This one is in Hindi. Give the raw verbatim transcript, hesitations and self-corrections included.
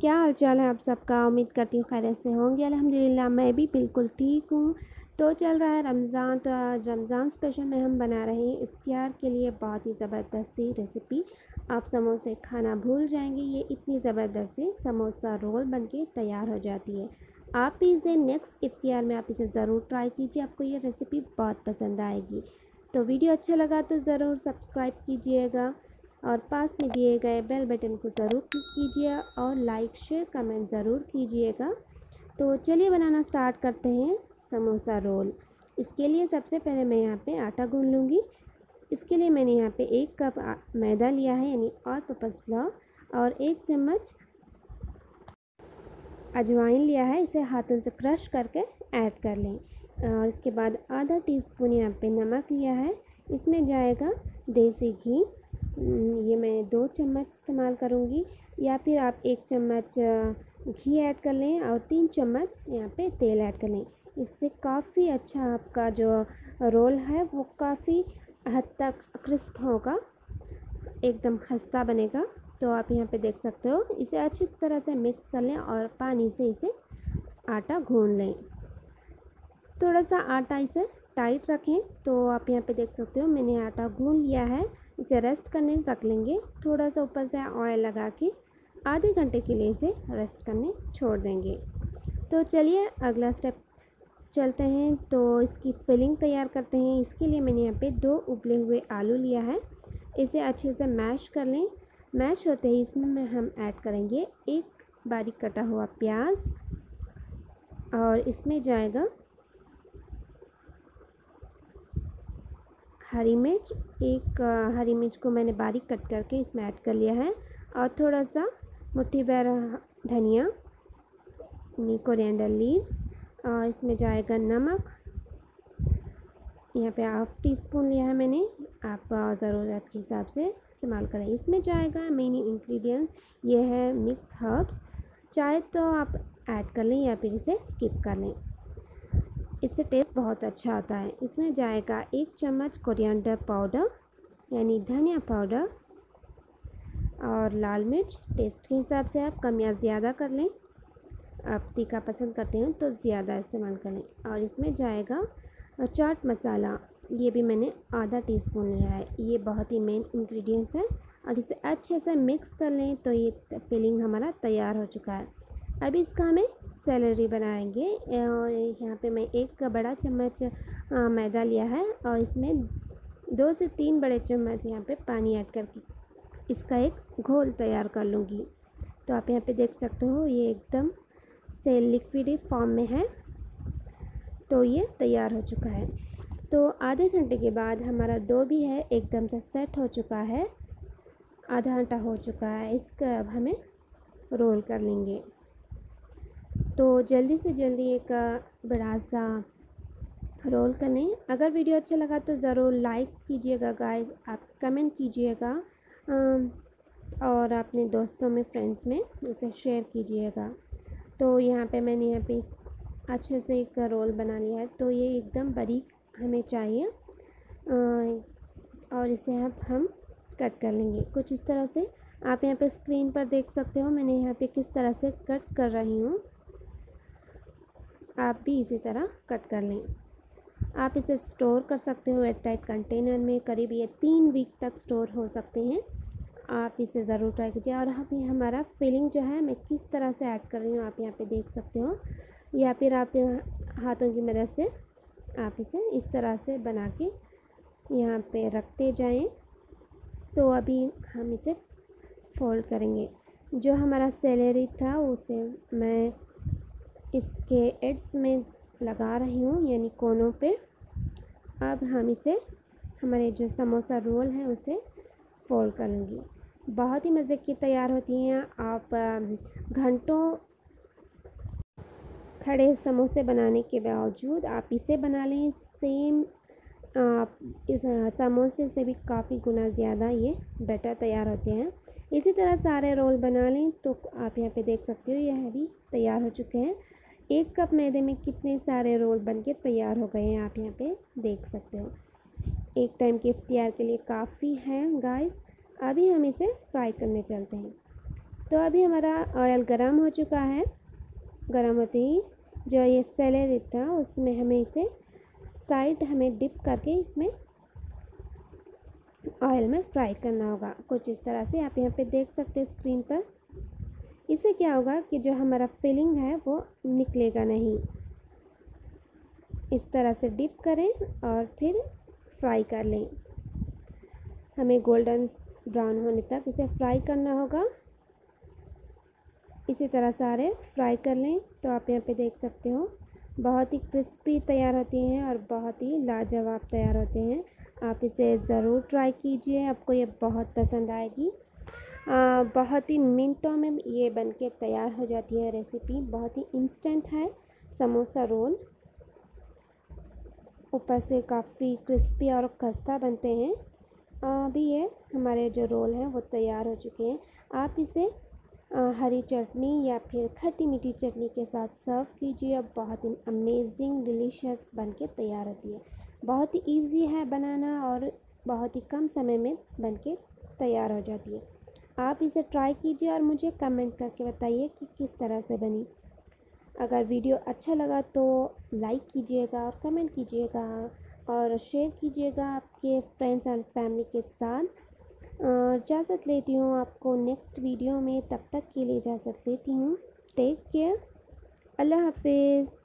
क्या हाल चाल है आप सबका। उम्मीद करती हूँ खैरियत से होंगे। अल्हम्दुलिल्लाह मैं भी बिल्कुल ठीक हूँ। तो चल रहा है रमज़ान, तो आज रमज़ान स्पेशल में हम बना रहे हैं इफ्तियार के लिए बहुत ही ज़बरदस्त सी रेसिपी। आप समोसे खाना भूल जाएंगे। ये इतनी ज़बरदस्त सी समोसा रोल बनके तैयार हो जाती है। आप भी इसे नेक्स्ट इफ्तियार में आप इसे ज़रूर ट्राई कीजिए, आपको ये रेसिपी बहुत पसंद आएगी। तो वीडियो अच्छा लगा तो ज़रूर सब्सक्राइब कीजिएगा और पास में दिए गए बेल बटन को ज़रूर क्लिक कीजिए और लाइक शेयर कमेंट ज़रूर कीजिएगा। तो चलिए बनाना स्टार्ट करते हैं समोसा रोल। इसके लिए सबसे पहले मैं यहाँ पे आटा गूंद लूँगी। इसके लिए मैंने यहाँ पे एक कप मैदा लिया है, यानी ऑल पर्पज़ फ्लोर, और एक चम्मच अजवाइन लिया है। इसे हाथों से क्रश करके ऐड कर लें। और इसके बाद आधा टीस्पून यहाँ पे नमक लिया है। इसमें जाएगा देसी घी। ये मैं दो चम्मच इस्तेमाल करूँगी, या फिर आप एक चम्मच घी ऐड कर लें और तीन चम्मच यहाँ पे तेल ऐड कर लें। इससे काफ़ी अच्छा आपका जो रोल है वो काफ़ी हद तक क्रिस्प होगा, एकदम खस्ता बनेगा। तो आप यहाँ पे देख सकते हो। इसे अच्छी तरह से मिक्स कर लें और पानी से इसे आटा गूंद लें। थोड़ा सा आटा इसे टाइट रखें। तो आप यहाँ पे देख सकते हो मैंने आटा गूंद लिया है। इसे रेस्ट करने रख लेंगे। थोड़ा सा ऊपर से ऑयल लगा के आधे घंटे के लिए इसे रेस्ट करने छोड़ देंगे। तो चलिए अगला स्टेप चलते हैं। तो इसकी फिलिंग तैयार करते हैं। इसके लिए मैंने यहाँ पे दो उबले हुए आलू लिया है। इसे अच्छे से मैश कर लें। मैश होते ही इसमें हम ऐड करेंगे एक बारीक कटा हुआ प्याज, और इसमें जाएगा हरी मिर्च। एक हरी मिर्च को मैंने बारीक कट करके इसमें ऐड कर लिया है, और थोड़ा सा मुट्ठी भर धनिया, कोरिएंडर लीव्स, और इसमें जाएगा नमक। यहाँ पे हाफ टी स्पून लिया है मैंने, आप ज़रूरत के हिसाब से इस्तेमाल करें। इसमें जाएगा मेन इंग्रेडिएंट्स, ये है मिक्स हर्ब्स। चाहे तो आप ऐड कर लें या फिर इसे स्किप कर लें, इससे टेस्ट बहुत अच्छा आता है। इसमें जाएगा एक चम्मच कोरिएंडर पाउडर यानी धनिया पाउडर, और लाल मिर्च टेस्ट के हिसाब से आप कम या ज़्यादा कर लें। आप तीखा पसंद करते हैं तो ज़्यादा इस्तेमाल करें। और इसमें जाएगा चाट मसाला, ये भी मैंने आधा टीस्पून लिया है। ये बहुत ही मेन इंग्रेडिएंट्स है, और इसे अच्छे से मिक्स कर लें। तो ये फिलिंग हमारा तैयार हो चुका है। अभी इसका हमें सैलरी बनाएंगे। और यहाँ पे मैं एक बड़ा चम्मच मैदा लिया है, और इसमें दो से तीन बड़े चम्मच यहाँ पे पानी ऐड करके इसका एक घोल तैयार कर लूँगी। तो आप यहाँ पे देख सकते हो ये एकदम से लिक्विड फॉर्म में है। तो ये तैयार हो चुका है। तो आधे घंटे के बाद हमारा डो भी है एकदम से सेट हो चुका है। आधा घंटा हो चुका है। इसका अब हमें रोल कर लेंगे। तो जल्दी से जल्दी एक बड़ा सा रोल कर लें। अगर वीडियो अच्छा लगा तो ज़रूर लाइक कीजिएगा गाइस, आप कमेंट कीजिएगा, और अपने दोस्तों में फ्रेंड्स में इसे शेयर कीजिएगा। तो यहाँ पे मैंने यहाँ पे इस अच्छे से एक रोल बना लिया है। तो ये एकदम बारीक हमें चाहिए, और इसे अब हम कट कर लेंगे कुछ इस तरह से। आप यहाँ पे स्क्रीन पर देख सकते हो मैंने यहाँ पे किस तरह से कट कर रही हूँ। आप भी इसी तरह कट कर लें। आप इसे स्टोर कर सकते हो एयर टाइट कंटेनर में। करीब ये तीन वीक तक स्टोर हो सकते हैं। आप इसे ज़रूर ट्राई कीजिए। और अभी हमारा फिलिंग जो है मैं किस तरह से ऐड कर रही हूँ आप यहाँ पे देख सकते हो, या फिर आप हाथों की मदद से आप इसे इस तरह से बना के यहाँ पे रखते जाएं। तो अभी हम इसे फोल्ड करेंगे। जो हमारा सैलरी था उसे मैं इसके एड्स में लगा रही हूँ, यानी कोनों पे। अब हम इसे हमारे जो समोसा रोल है उसे फोल्ड कर लूँगी। बहुत ही मज़े की तैयार होती हैं। आप घंटों खड़े समोसे बनाने के बावजूद आप इसे बना लें, सेम आप इस समोसे से भी काफ़ी गुना ज़्यादा ये बेटर तैयार होते हैं। इसी तरह सारे रोल बना लें। तो आप यहाँ पे देख सकते हो यह भी तैयार हो चुके हैं। एक कप मैदे में कितने सारे रोल बनके तैयार हो गए हैं आप यहाँ पे देख सकते हो। एक टाइम के इफ्तियार के लिए काफ़ी है गाइस। अभी हम इसे फ्राई करने चलते हैं। तो अभी हमारा ऑयल गरम हो चुका है। गरम होते ही जो ये सैलेड था उसमें हमें इसे साइड हमें डिप करके इसमें ऑयल में फ्राई करना होगा, कुछ इस तरह से आप यहाँ पे देख सकते हैं स्क्रीन पर। इससे क्या होगा कि जो हमारा फिलिंग है वो निकलेगा नहीं। इस तरह से डिप करें और फिर फ्राई कर लें। हमें गोल्डन ब्राउन होने तक इसे फ्राई करना होगा। इसी तरह सारे फ्राई कर लें। तो आप यहाँ पे देख सकते हो बहुत ही क्रिस्पी तैयार होती हैं और बहुत ही लाजवाब तैयार होते हैं। आप इसे ज़रूर ट्राई कीजिए, आपको ये बहुत पसंद आएगी। आ, बहुत ही मिनटों में ये बनके तैयार हो जाती है रेसिपी, बहुत ही इंस्टेंट है। समोसा रोल ऊपर से काफ़ी क्रिस्पी और खस्ता बनते हैं। अभी ये हमारे जो रोल हैं वो तैयार हो चुके हैं। आप इसे हरी चटनी या फिर खट्टी मीठी चटनी के साथ सर्व कीजिए और बहुत ही अमेजिंग डिलीशियस बनके तैयार होती है। बहुत ही इजी है बनाना और बहुत ही कम समय में बनके तैयार हो जाती है। आप इसे ट्राई कीजिए और मुझे कमेंट करके बताइए कि किस तरह से बनी। अगर वीडियो अच्छा लगा तो लाइक कीजिएगा, कमेंट कीजिएगा और शेयर कीजिएगा आपके फ्रेंड्स एंड फैमिली के साथ। इजाज़त लेती हूँ आपको नेक्स्ट वीडियो में, तब तक के लिए इजाज़त लेती हूँ। टेक केयर, अल्लाह हाफिज़।